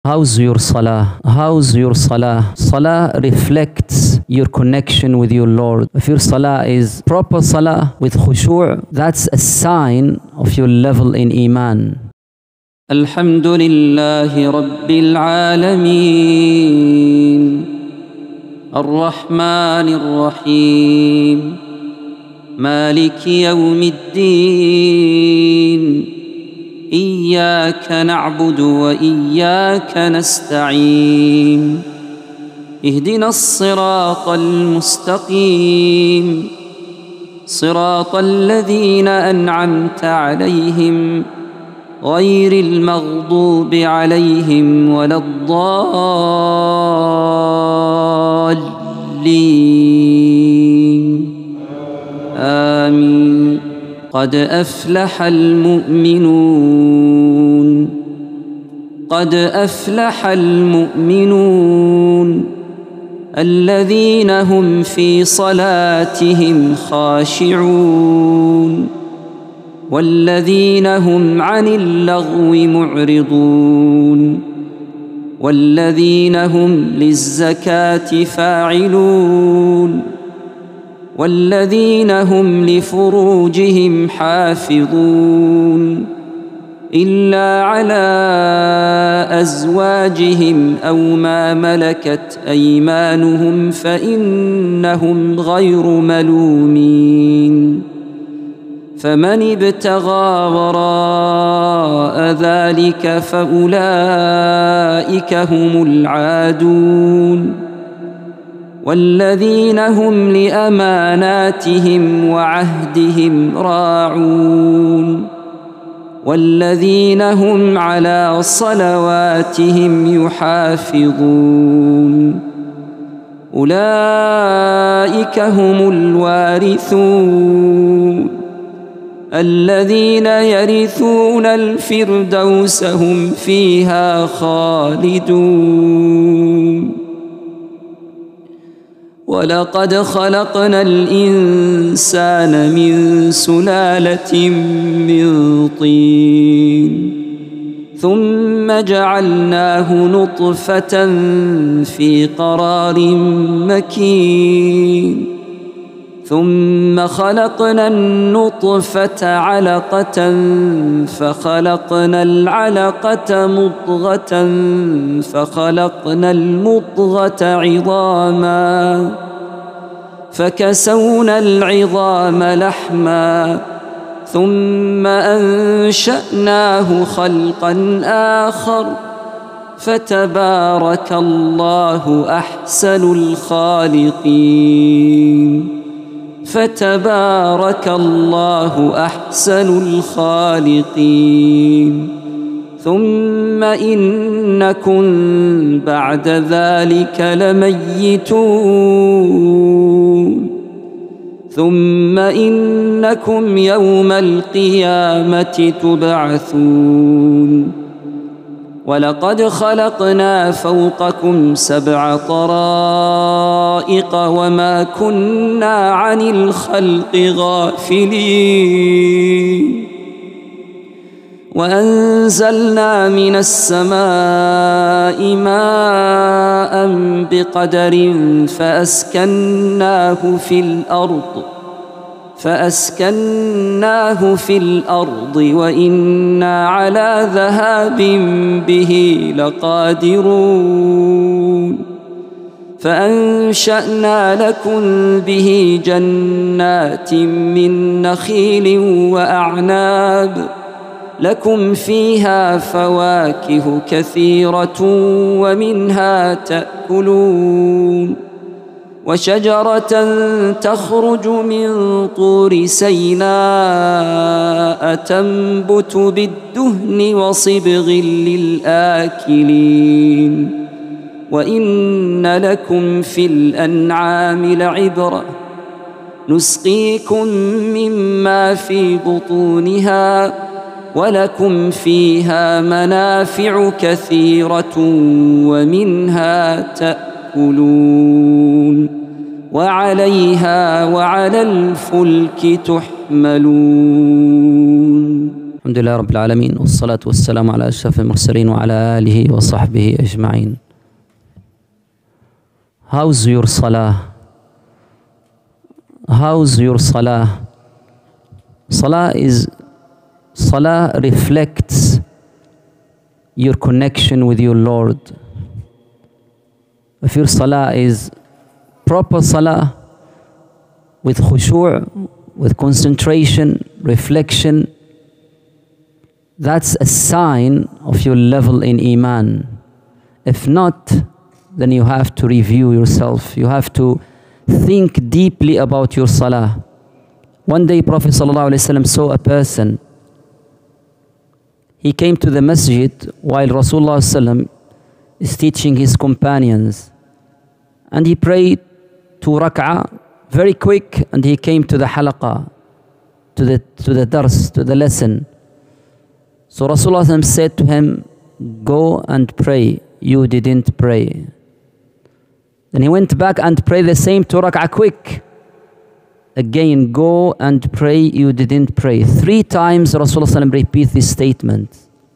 How's your salah? How's your salah? Salah reflects your connection with your Lord. If your salah is proper salah with khushu', that's a sign of your level in iman. Alhamdulillahi Rabbil Alameen Ar-Rahmanir Rahim Maliki Yawmiddin إياك نعبد وإياك نستعين اهدنا الصراط المستقيم صراط الذين أنعمت عليهم غير المغضوب عليهم ولا الضالين آمين. قد أفلح المؤمنون قد أفلح المؤمنون الذين هم في صلاتهم خاشعون والذين هم عن اللغو معرضون والذين هم للزكاة فاعلون والذين هم لفروجهم حافظون إلا على أزواجهم أو ما ملكت أيمانهم فإنهم غير ملومين فمن ابتغى وراء ذلك فأولئك هم العادون والذين هم لأماناتهم وعهدهم راعون والذين هم على صلواتهم يحافظون أولئك هم الوارثون الذين يرثون الفردوس هم فيها خالدون. ولقد خلقنا الإنسان من سلالة من طين ثم جعلناه نطفة في قرار مكين ثم خلقنا النطفة علقة فخلقنا العلقة مضغة فخلقنا المضغة عظاما فكسونا العظام لحما ثم أنشأناه خلقا آخر فتبارك الله أحسن الخالقين فتبارك الله أحسن الخالقين. ثم إنكم بعد ذلك لميتون ثم إنكم يوم القيامة تبعثون. ولقد خلقنا فوقكم 7 طرائق وما كنا عن الخلق غافلين وأنزلنا من السماء ماء بقدر فأسكناه في الأرض وإنا على ذهاب به لقادرون. فأنشأنا لكم به جنات من نخيل وأعناب لكم فيها فواكه كثيرة ومنها تأكلون وشجرة تخرج من طور سيناء تنبت بالدهن وصبغ للآكلين وإن لكم في الأنعام لعبرة نسقيكم مما في بطونها ولكم فيها منافع كثيرة ومنها تأكلون وعليها وعلى الفلك تحملون. الحمد لله رب العالمين والصلاة والسلام على أشرف المرسلين وعلى آله وصحبه أجمعين. How's your salah? How's your salah? Salah reflects your connection with your Lord. If your salah is proper salah, with khushu', with concentration, reflection, that's a sign of your level in Iman. If not, then you have to review yourself. You have to think deeply about your salah. One day Prophet ﷺ saw a person. He came to the masjid while Rasulullah ﷺ is teaching his companions. And he prayed 2 rak'ah, very quick, and he came to the halaqah, to the dars, to the lesson. So Rasulullah ﷺ said to him, go and pray, you didn't pray. Then he went back and prayed the same 2 rak'ah quick. Again, go and pray, you didn't pray. 3 times Rasulullah ﷺ repeats this statement.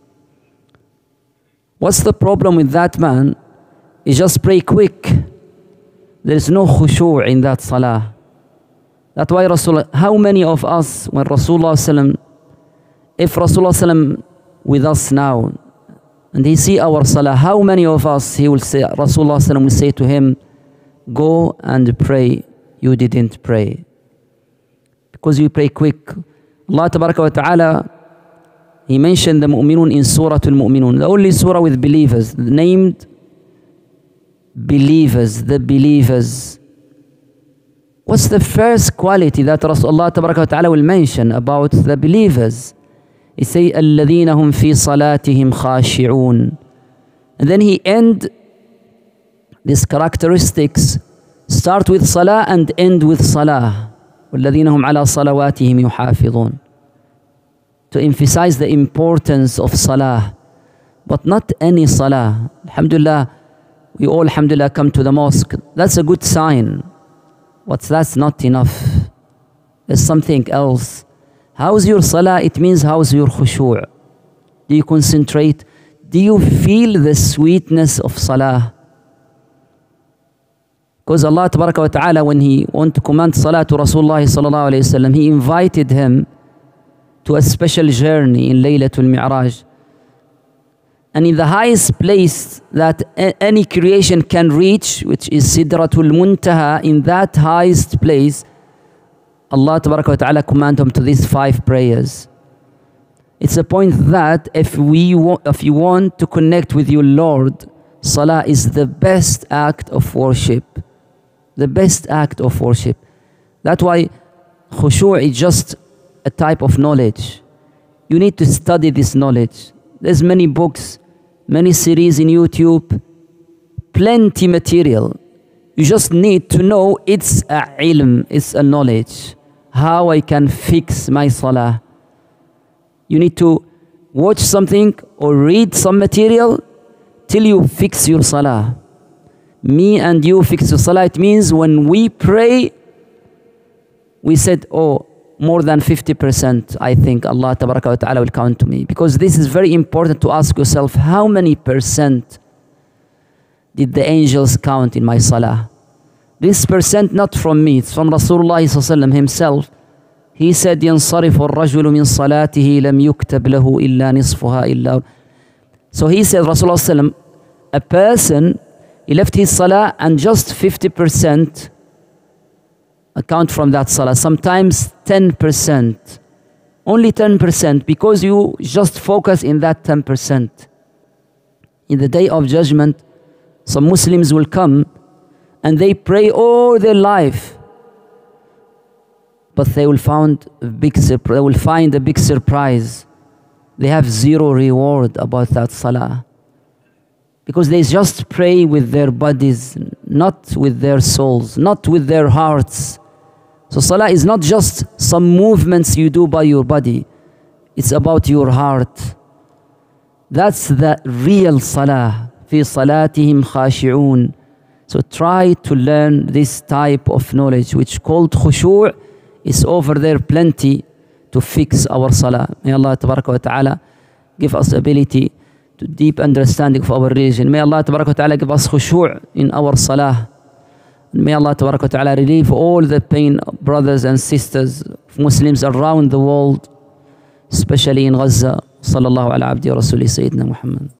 What's the problem with that man? He just pray quick. There is no khushu' in that salah. That's why Rasulullah, how many of us, when Rasulullah ﷺ, if Rasulullah ﷺ with us now, and he see our salah, how many of us he will say, Rasulullah ﷺ will say to him, go and pray, you didn't pray. Because you pray quick. Allah Tabaraka wa Ta'ala, He mentioned the mu'minun in Surah Al-Mu'minun, the only surah with believers, named believers, the believers. What's the first quality that Rasulullah Tabaraka wa Ta'ala will mention about the believers? He say, الَّذِينَ هُمْ فِي صَلَاتِهِمْ خَاشِعُونَ. And then he end these characteristics, start with salah and end with salah. وَالَّذِينَ هُمْ عَلَى صَلَوَاتِهِمْ يُحَافِظُونَ. To emphasize the importance of salah, but not any salah. Alhamdulillah, we all, alhamdulillah, come to the mosque. That's a good sign. But that's not enough. There's something else. How's your salah? It means how's your khushu'? Do you concentrate? Do you feel the sweetness of salah? Because Allah Tabaraka wa Ta'ala, when He wanted to command salah to Rasulullah sallallahu alayhi wa sallam, He invited him to a special journey in Laylatul Mi'raj. And in the highest place that any creation can reach, which is Sidratul Muntaha, in that highest place, Allah Tabaraka wa Ta'ala commanded him to these 5 prayers. It's a point that if you want to connect with your Lord, salah is the best act of worship. The best act of worship. That's why khushu' is just a type of knowledge. You need to study this knowledge. There's many books, many series in YouTube, plenty material. You just need to know it's a ilm, it's a knowledge. How I can fix my salah. You need to watch something or read some material till you fix your salah. Me and you fix your salah. It means when we pray, we said, oh, more than 50%, I think Allah Tabaraka wa Ta'ala will count to me. Because this is very important to ask yourself, how many percent did the angels count in my salah? This percent not from me, it's from Rasulullah himself. He said, يَنصَرِفُ الرَّجُلُ مِنْ صَلَاتِهِ لَمْ يُكْتَبْ لَهُ إِلَّا نِصْفُهَا إِلَّا. So he said, Rasulullah, a person, he left his salah and just 50% account from that salah. Sometimes 10%. Only 10% because you just focus in that 10%. In the day of judgment, some Muslims will come and they pray all their life. But they will find a big surprise. They have zero reward about that salah. Because they just pray with their bodies, not with their souls, not with their hearts. So salah is not just some movements you do by your body. It's about your heart. That's the real salah. في صلاتهم خاشعون. So try to learn this type of knowledge, which called khushu'. Is over there plenty to fix our salah. May Allah Tabaraka wa Ta'ala give us ability to deep understanding of our religion. May Allah Tabaraka wa Ta'ala give us khushu' in our salah. May Allah Tabaraka wa Ta'ala relieve all the pain of brothers and sisters of Muslims around the world, especially in Gaza. Sallallahu ala abdi wa rasuli Sayyidina Muhammad.